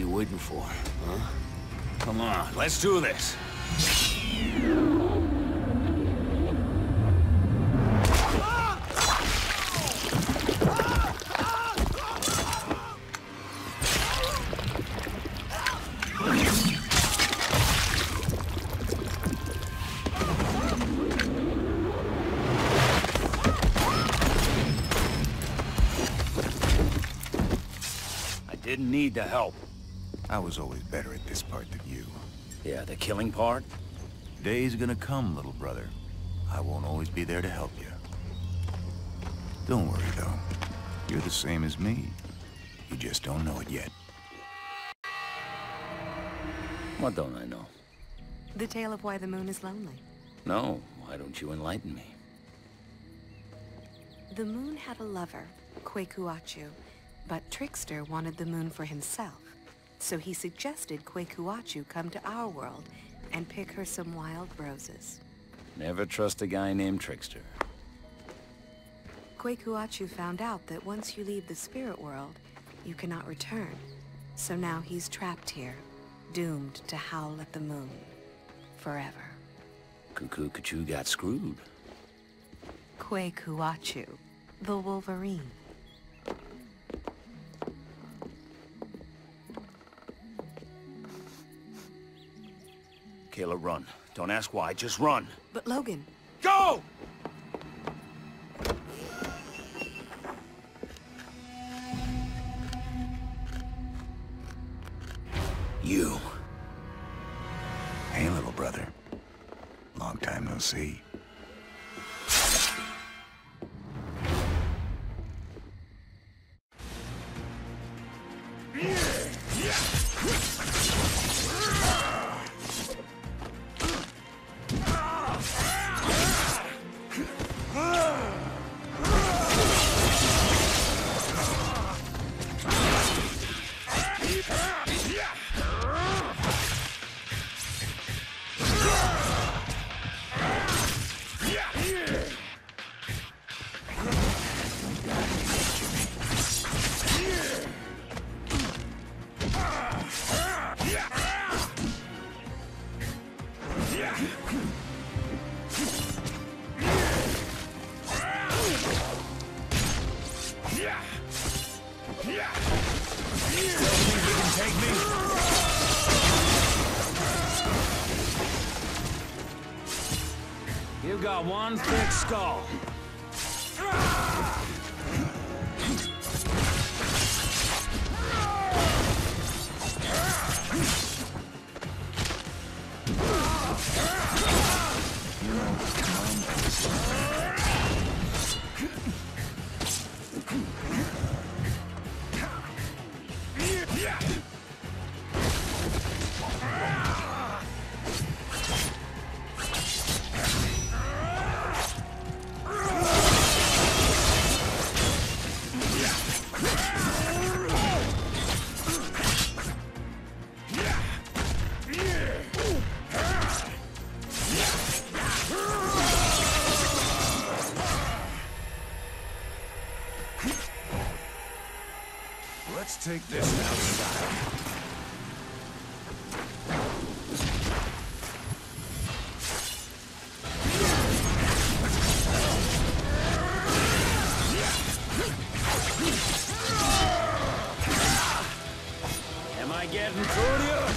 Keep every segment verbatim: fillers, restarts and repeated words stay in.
you waiting for, huh? Come on, let's do this. Didn't need the help. I was always better at this part than you. Yeah, the killing part? Day's gonna come, little brother. I won't always be there to help you. Don't worry, though. You're the same as me. You just don't know it yet. What don't I know? The tale of why the moon is lonely. No, why don't you enlighten me? The moon had a lover, Kwekuachu. But Trickster wanted the moon for himself, so he suggested Kwekuachu come to our world and pick her some wild roses. Never trust a guy named Trickster. Kwekuachu found out that once you leave the spirit world, you cannot return. So now he's trapped here, doomed to howl at the moon. Forever. Cuckoo-Cachu got screwed. Kwekuachu, the Wolverine. Kayla, run. Don't ask why, just run. But Logan... Go! You. Hey, little brother. Long time no see. You got one thick skull. Let's take this outside. Am I getting through to you?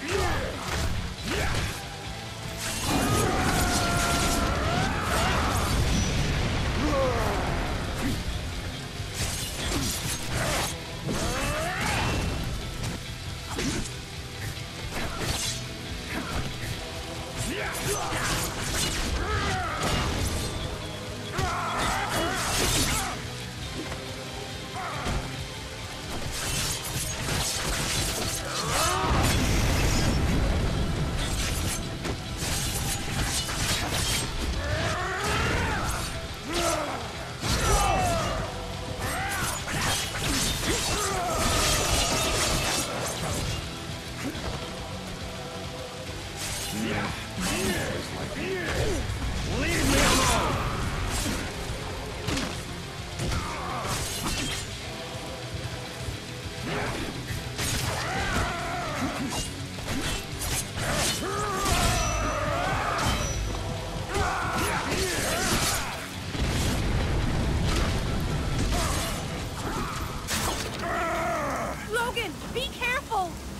Leave me alone!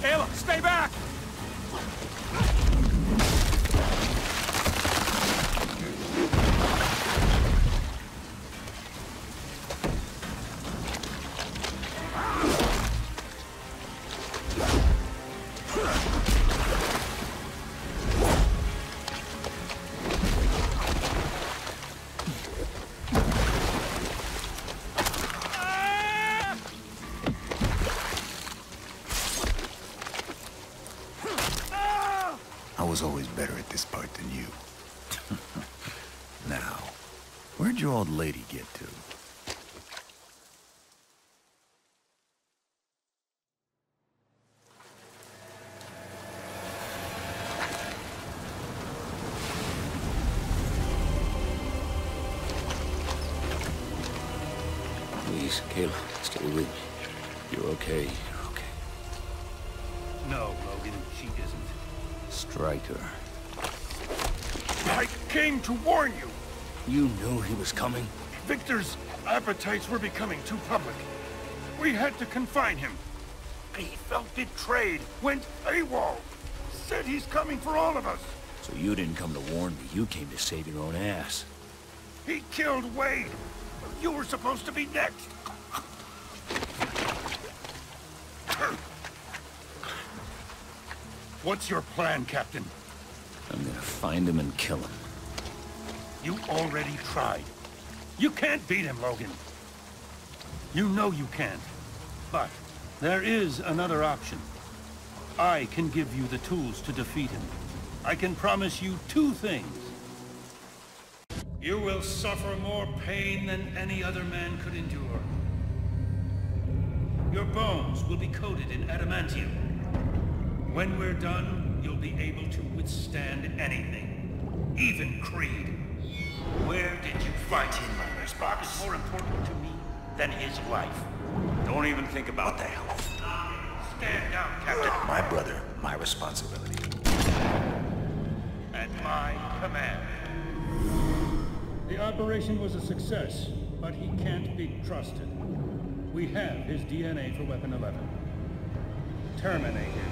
Kayla, stay back! I was always better at this part than you. Now, where'd your old lady get to? Please, Kayla, stay with me. You're okay. You're okay. No, Logan, she isn't. Stryker. I came to warn you. You knew he was coming? Victor's appetites were becoming too public. We had to confine him. He felt betrayed, went AWOL. Said he's coming for all of us. So you didn't come to warn me, you came to save your own ass. He killed Wade. You were supposed to be next. What's your plan, Captain? I'm gonna find him and kill him. You already tried. You can't beat him, Logan. You know you can't. But there is another option. I can give you the tools to defeat him. I can promise you two things. You will suffer more pain than any other man could endure. Your bones will be coated in adamantium. When we're done, you'll be able to withstand anything. Even Creed. Where did you fight him? This box is more important to me than his life. Don't even think about What the hell? Stand down, Captain. My brother, my responsibility. At my command. The operation was a success, but he can't be trusted. We have his D N A for Weapon eleven. Terminate him.